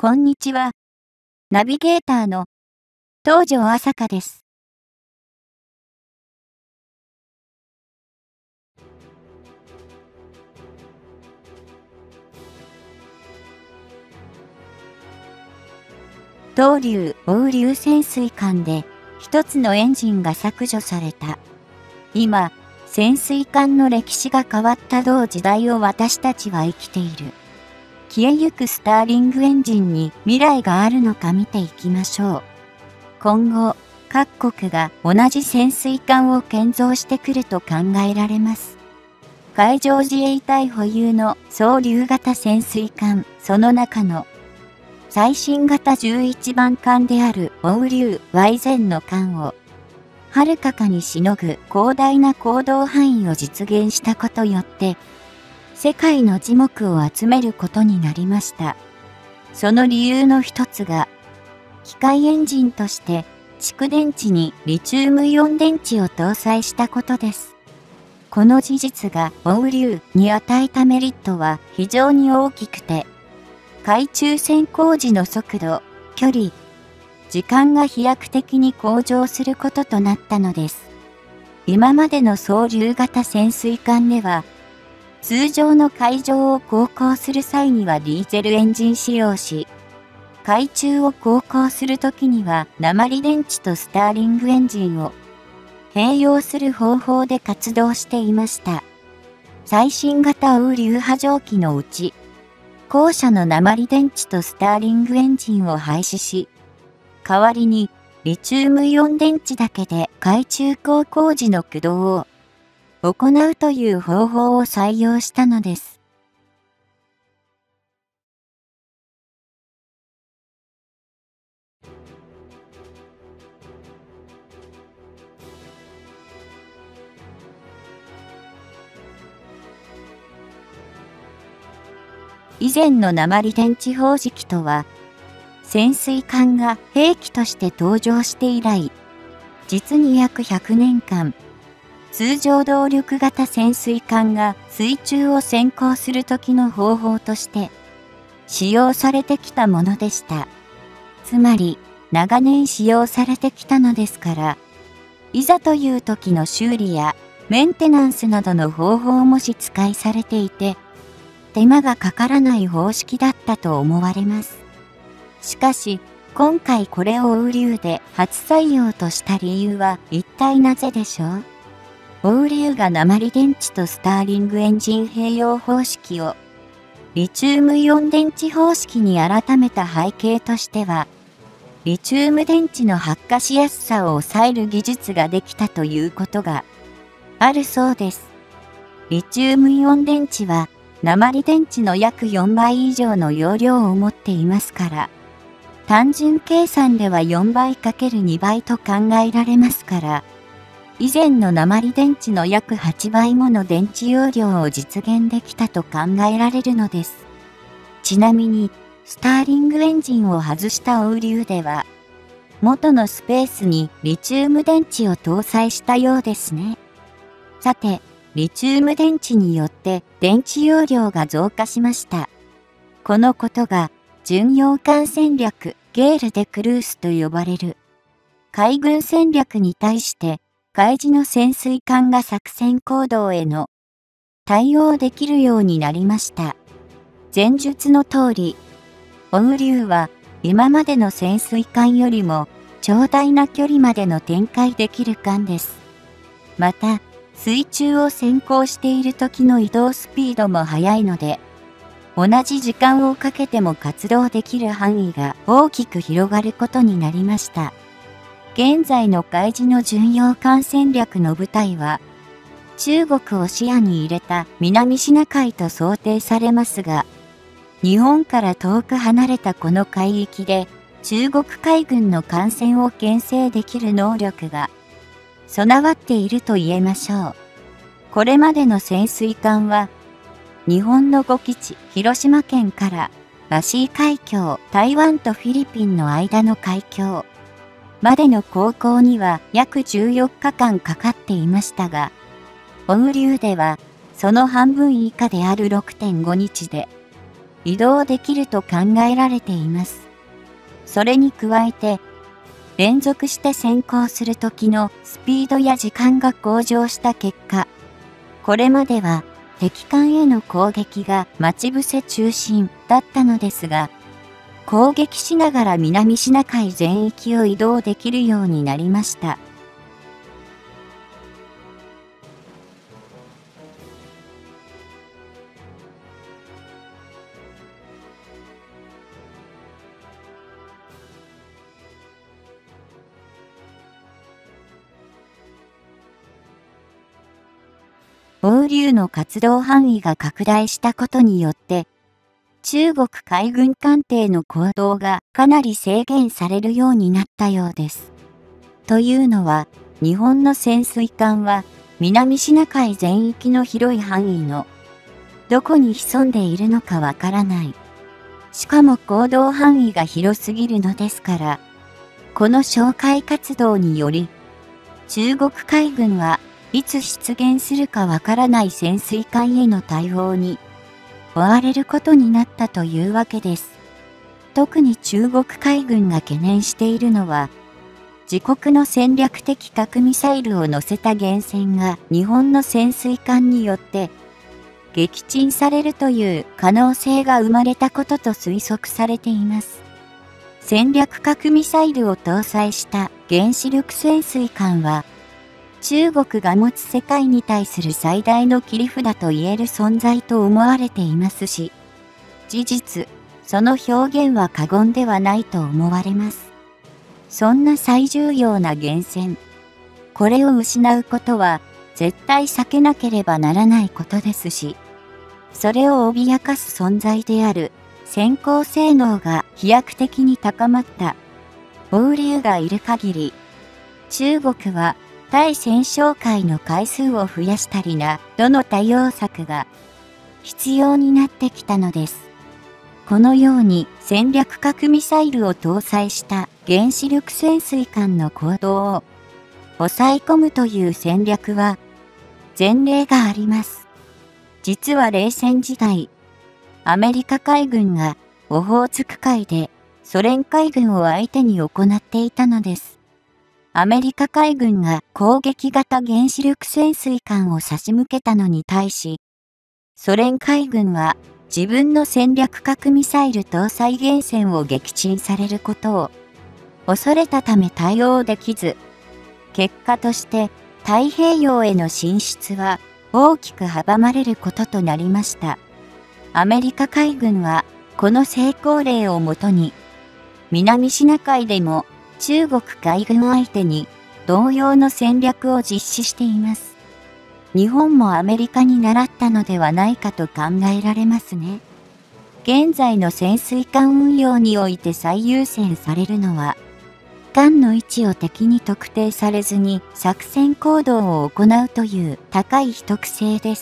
こんにちは。ナビゲーターの東條朝香です。東流奥流潜水艦で一つのエンジンが削除された。今、潜水艦の歴史が変わった同時代を私たちは生きている。消えゆくスターリングエンジンに未来があるのか見ていきましょう。今後、各国が同じ潜水艦を建造してくると考えられます。海上自衛隊保有の総流型潜水艦、その中の最新型11番艦である奥流 Y 前の艦を、遥かにしのぐ広大な行動範囲を実現したことによって、世界の耳目を集めることになりました。その理由の一つが、機械エンジンとして蓄電池にリチウムイオン電池を搭載したことです。この事実が奥流に与えたメリットは非常に大きくて、海中潜航時の速度、距離、時間が飛躍的に向上することとなったのです。今までの総流型潜水艦では、通常の海上を航行する際にはディーゼルエンジン使用し、海中を航行するときには鉛電池とスターリングエンジンを併用する方法で活動していました。最新型奥流波蒸気のうち、後者の鉛電池とスターリングエンジンを廃止し、代わりにリチウムイオン電池だけで海中航行時の駆動を行うという方法を採用したのです。以前の鉛電池方式とは、潜水艦が兵器として登場して以来、実に約100年間、通常動力型潜水艦が水中を潜航する時の方法として使用されてきたものでした。つまり、長年使用されてきたのですから、いざという時の修理やメンテナンスなどの方法もし使いされていて、手間がかからない方式だったと思われます。しかし、今回これを奥流で初採用とした理由は一体なぜでしょう？奥流が鉛電池とスターリングエンジン併用方式をリチウムイオン電池方式に改めた背景としては、リチウム電池の発火しやすさを抑える技術ができたということがあるそうです。リチウムイオン電池は鉛電池の約4倍以上の容量を持っていますから、単純計算では4倍 ×2 倍と考えられますから、以前の鉛電池の約8倍もの電池容量を実現できたと考えられるのです。ちなみに、スターリングエンジンを外した奥流では、元のスペースにリチウム電池を搭載したようですね。さて、リチウム電池によって電池容量が増加しました。このことが、巡洋艦戦略、ゲール・デ・クルースと呼ばれる、海軍戦略に対して、海自の潜水艦が作戦行動への対応できるようになりました。前述の通り、奥流は今までの潜水艦よりも長大な距離までの展開できる艦です。また、水中を潜航している時の移動スピードも速いので、同じ時間をかけても活動できる範囲が大きく広がることになりました。現在の海自の巡洋艦戦略の舞台は、中国を視野に入れた南シナ海と想定されますが、日本から遠く離れたこの海域で中国海軍の艦船を牽制できる能力が備わっていると言えましょう。これまでの潜水艦は、日本の5基地、広島県からバシー海峡、台湾とフィリピンの間の海峡までの航行には約14日間かかっていましたが、奥流ではその半分以下である 6.5 日で移動できると考えられています。それに加えて、連続して先行する時のスピードや時間が向上した結果、これまでは敵艦への攻撃が待ち伏せ中心だったのですが、攻撃しながら南シナ海全域を移動できるようになりました。欧流の活動範囲が拡大したことによって、中国海軍艦艇の行動がかなり制限されるようになったようです。というのは、日本の潜水艦は南シナ海全域の広い範囲のどこに潜んでいるのかわからない。しかも行動範囲が広すぎるのですから、この哨戒活動により、中国海軍はいつ出現するかわからない潜水艦への対応に追われることになったというわけです。特に中国海軍が懸念しているのは、自国の戦略的核ミサイルを乗せた原潜が日本の潜水艦によって撃沈されるという可能性が生まれたことと推測されています。戦略核ミサイルを搭載した原子力潜水艦は、中国が持つ世界に対する最大の切り札と言える存在と思われていますし、事実、その表現は過言ではないと思われます。そんな最重要な源泉、これを失うことは絶対避けなければならないことですし、それを脅かす存在である先行性能が飛躍的に高まった欧流がいる限り、中国は対戦勝海の回数を増やしたりなどの対応策が必要になってきたのです。このように戦略核ミサイルを搭載した原子力潜水艦の行動を抑え込むという戦略は前例があります。実は冷戦時代、アメリカ海軍がオホーツク海でソ連海軍を相手に行っていたのです。アメリカ海軍が攻撃型原子力潜水艦を差し向けたのに対し、ソ連海軍は自分の戦略核ミサイル搭載原潜を撃沈されることを恐れたため対応できず、結果として太平洋への進出は大きく阻まれることとなりました。アメリカ海軍はこの成功例をもとに、南シナ海でも中国海軍相手に同様の戦略を実施しています。日本もアメリカに倣ったのではないかと考えられますね。現在の潜水艦運用において最優先されるのは、艦の位置を敵に特定されずに作戦行動を行うという高い秘匿性です。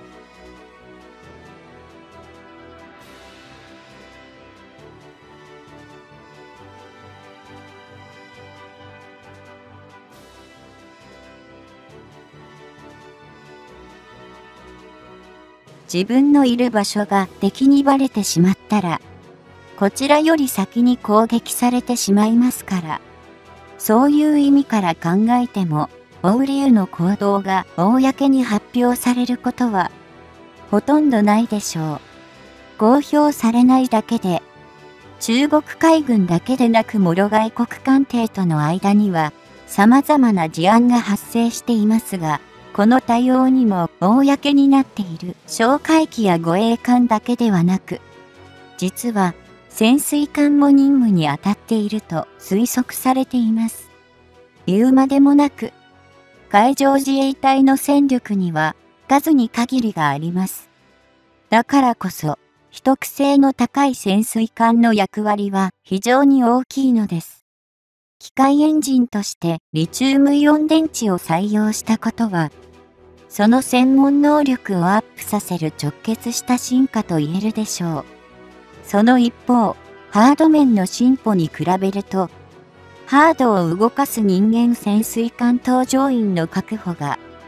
自分のいる場所が敵にバレてしまったら、こちらより先に攻撃されてしまいますから、そういう意味から考えても、欧流の行動が公に発表されることは、ほとんどないでしょう。公表されないだけで、中国海軍だけでなく諸外国艦艇との間には、様々な事案が発生していますが、この対応にも公になっている哨戒機や護衛艦だけではなく、実は潜水艦も任務に当たっていると推測されています。言うまでもなく、海上自衛隊の戦力には数に限りがあります。だからこそ、秘匿性の高い潜水艦の役割は非常に大きいのです。機械エンジンとしてリチウムイオン電池を採用したことは、その専門能力をアップさせる直結した進化と言えるでしょう。その一方、ハード面の進歩に比べると、ハードを動かす人間潜水艦搭乗員の確保が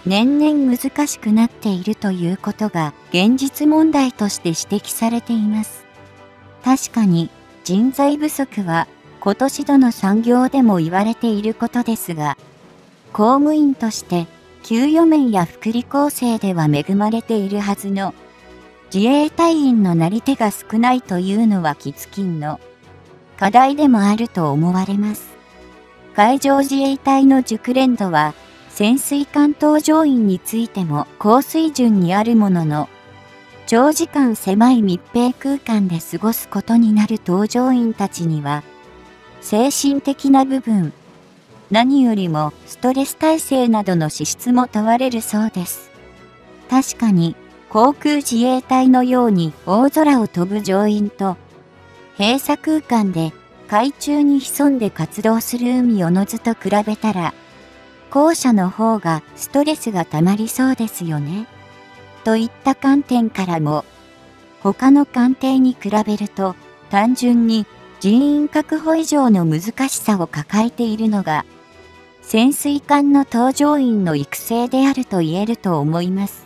年々難しくなっているということが現実問題として指摘されています。確かに人材不足は今年度の産業でも言われていることですが、公務員として給与面や福利厚生では恵まれているはずの自衛隊員のなり手が少ないというのは喫緊の課題でもあると思われます。海上自衛隊の熟練度は潜水艦搭乗員についても高水準にあるものの、長時間狭い密閉空間で過ごすことになる搭乗員たちには、精神的な部分、何よりもストレス耐性などの資質も問われるそうです。確かに航空自衛隊のように大空を飛ぶ乗員と、閉鎖空間で海中に潜んで活動する海おのずと比べたら、後者の方がストレスがたまりそうですよね。といった観点からも、他の艦艇に比べると単純に人員確保以上の難しさを抱えているのが、潜水艦の搭乗員の育成であると言えると思います。